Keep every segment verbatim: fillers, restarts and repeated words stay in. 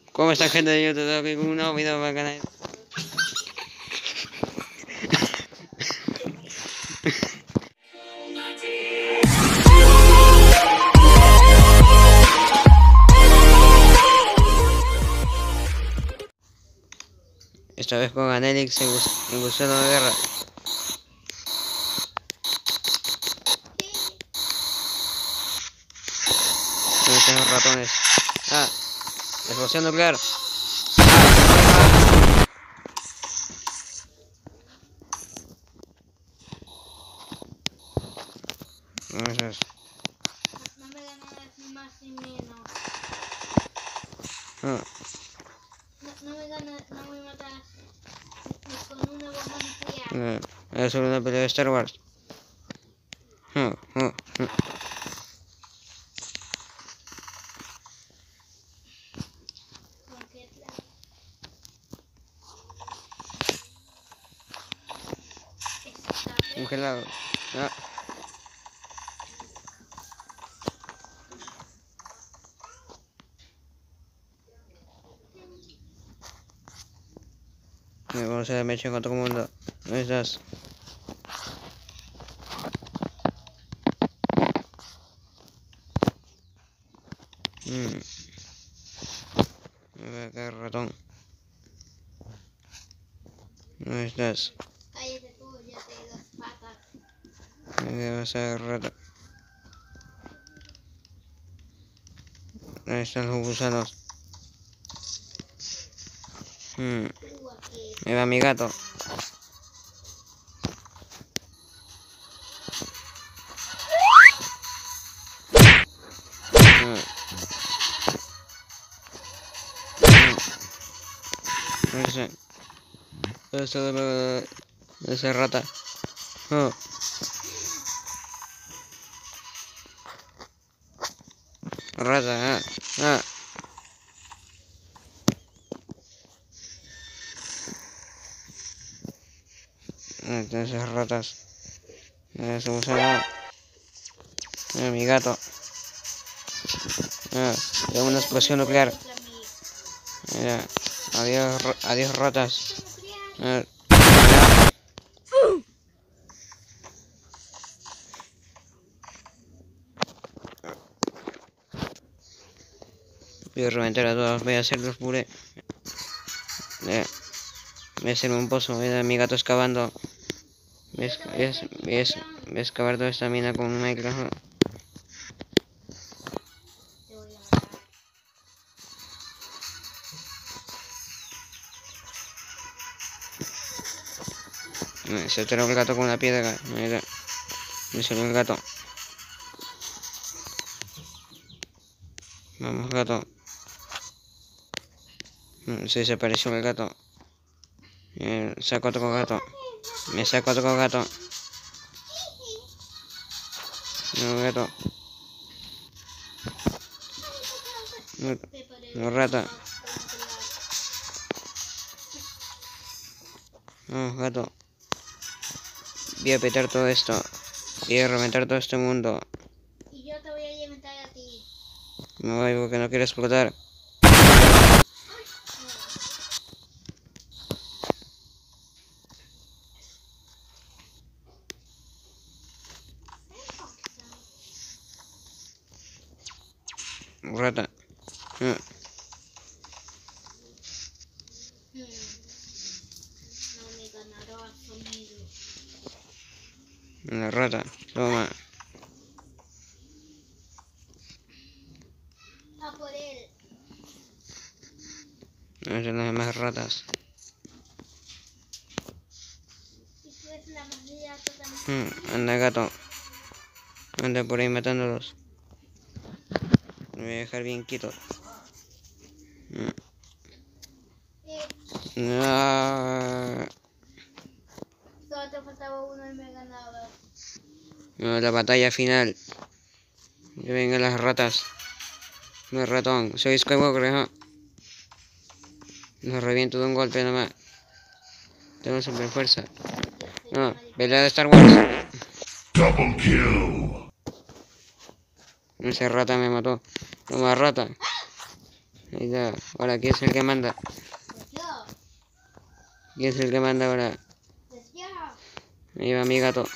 ¿Cómo está, gente de YouTube? Aquí con un nuevo video para el canal. Esta vez con Anelix en, bus en Gusano de Guerra. ¿Dónde están los ratones? Ah, explosión nuclear. Ah, eso es. No me ganas ni más ni menos. Ah. No, no me ganas, no me matas ni con una bomba nuclear. Eh, es solo una pelea de Star Wars. Ah, ah, ah. Porque la... Está Congelado. Ah. Eh, Vamos a ver, me echo en otro mundo. ¿Dónde estás? Mm. A ver, acá, ratón. ¿Dónde estás? cállate tú, ya te doy dos patas. ¿Dónde vas a ver, rata? ¿Dónde están los gusanos? Mm. Tú aquí. Ahí va mi gato. Mm. Mm. Ese. Ese de la... Esa rata. Oh. Rata, ah. Ah. Entonces ratas. Eso usa. Ah, mi gato. Ah, de una explosión nuclear. Mira. Adiós, adiós ratas. Ah. Voy a reventar a todos, voy a hacerlos puré. Eh, voy a hacerme un pozo, mira mi gato excavando. Voy a, voy a, voy a, voy a excavar toda esta mina con un micrófono. Te voy a matar. Se atoró el gato con una piedra. Mira. Me salió el gato. Vamos, gato. Se desapareció el gato. Eh, saco otro gato. Me saco otro gato. No, gato. No, no, rata. No, gato. Voy a petar todo esto. Voy a reventar todo este mundo. Y yo te voy a alimentar a ti. Me voy porque no quiero explotar. Rata. Ah. Hmm. No me ganarás conmigo. Una rata. Toma. A por él. No son las demás ratas. Y tú eres la más lata también. Mm, anda, gato. Anda por ahí matándolos. Me voy a dejar bien quieto. Mm. Eh, No. solo te faltaba uno y me ganabas. No, la batalla final. Ya vengan las ratas. No, ratón. Soy Skywalker, ¿no? Los reviento de un golpe nomás. Tengo super fuerza. No, pelea de Star Wars. Double kill. Esa rata me mató. Toma, rata. Ahí está. Ahora, ¿quién es el que manda? Pues yo. ¿Quién es el que manda ahora? Pues yo. Ahí va mi gato.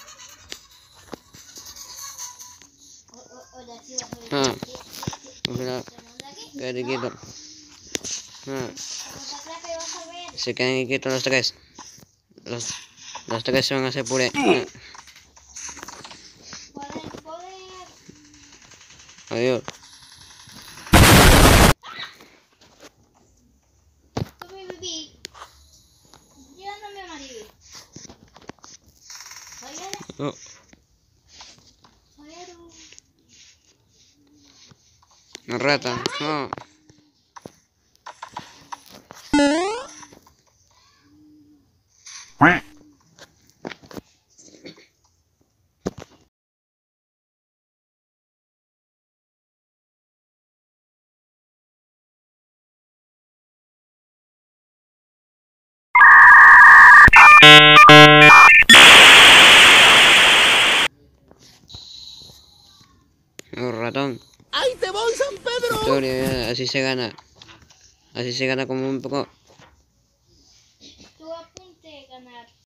O, o, o de aquí vas a ver. Ah. ¿Qué- qué- qué- Cuidado. ¿Te manda aquí? Quédate ¿No? quieto. Ah. Como te atrape vas a ver. Se quedan quietos los tres. Los, los tres se van a hacer puré. Ah. Joder, joder. Adiós. Tome bebé. Yo no me amarillo. Joder, Oh. joder. Rata. No. Un ratón. ¡Ahí te voy, San Pedro! Victoria, así se gana. Así se gana como un poco.